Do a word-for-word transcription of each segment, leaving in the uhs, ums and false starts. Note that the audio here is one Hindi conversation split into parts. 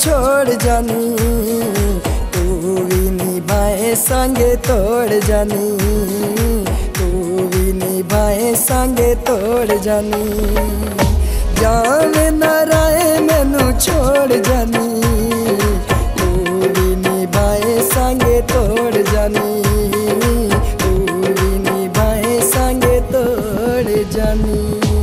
छोड़ जानी, तू भी निभाए संगे तोड़ जानी, तू भी निभाए संगे तोड़ जानी। जान न रहे मैनू छोड़ जानी, तू भी निभाए संगे तोड़ जानी, तू भी निभाए संगे तोड़ जानी।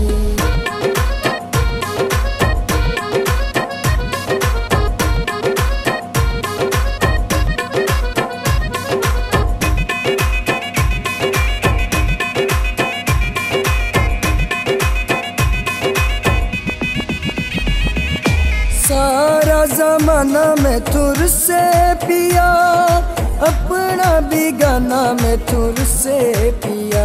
सारा जमाना में तुर से पिया, अपना बिगाना में तुर से पिया।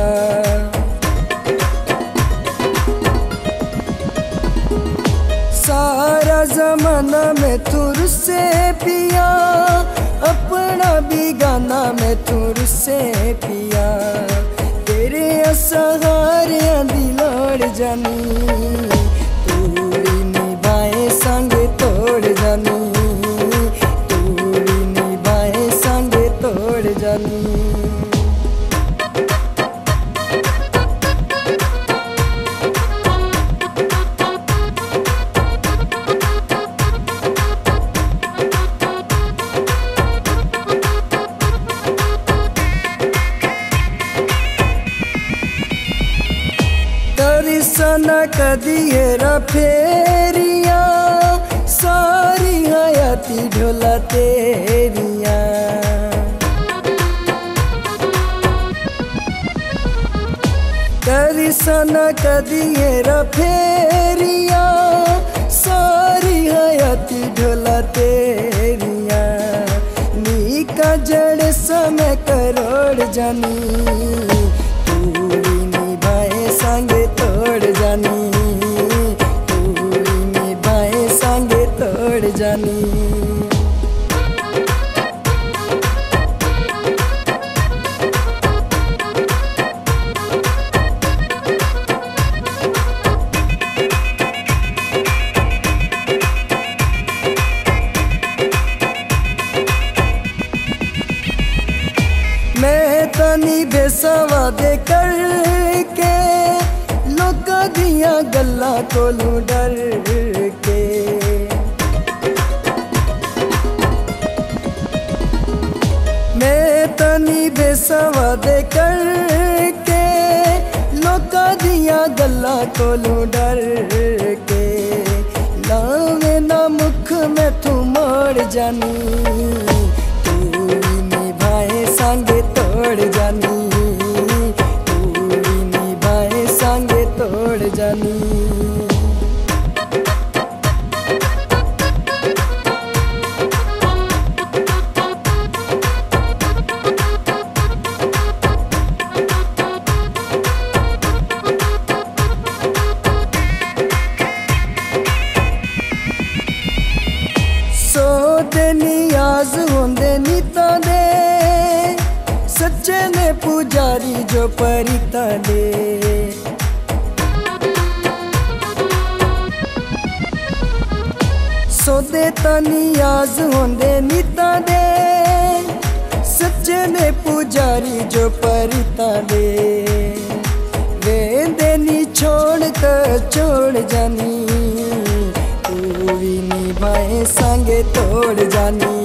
सारा जमाना में तुर से पिया, अपना बिगाना में तुर से पिया। तेरे असहारियां दी लोड़ जानी, संगे तोड़ जानी, तू भी निभाए संगे तोड़ जानी। तेरी सना कदी हेरा फेरिया, सारी हयाती ढोला तेरिया। तेरी सना कदी हेरा फेरिया, सारी हयाती ढोला तेरिया। नी का जड़ समय करोड़ जानी, तू भी निभाए संगे तोड़ जानी, तोड़ जानी। मैं तनी बेसवा दे करके, लोका दियां गल्लां कोलू डर के। मैं तनी बेसवा दे करके, लोका दियां गल्लां कोलू डर के। लावे ना मुख में तू मोड़ जानी, तू भी निभाए संगे तोड़ जानी, तू भी निभाए संगे तोड़ जानी। नियाज होंदे नीता दे, सच्चे ने पुजारी जो परिता दे। सोदे ता नियाज होंदे नीता दे, सच्चे ने पुजारी जो परिता दे। वेंदे नी छोड़ कर छोड़ जानी, तू भी निभाए संगे तोड़ जानी,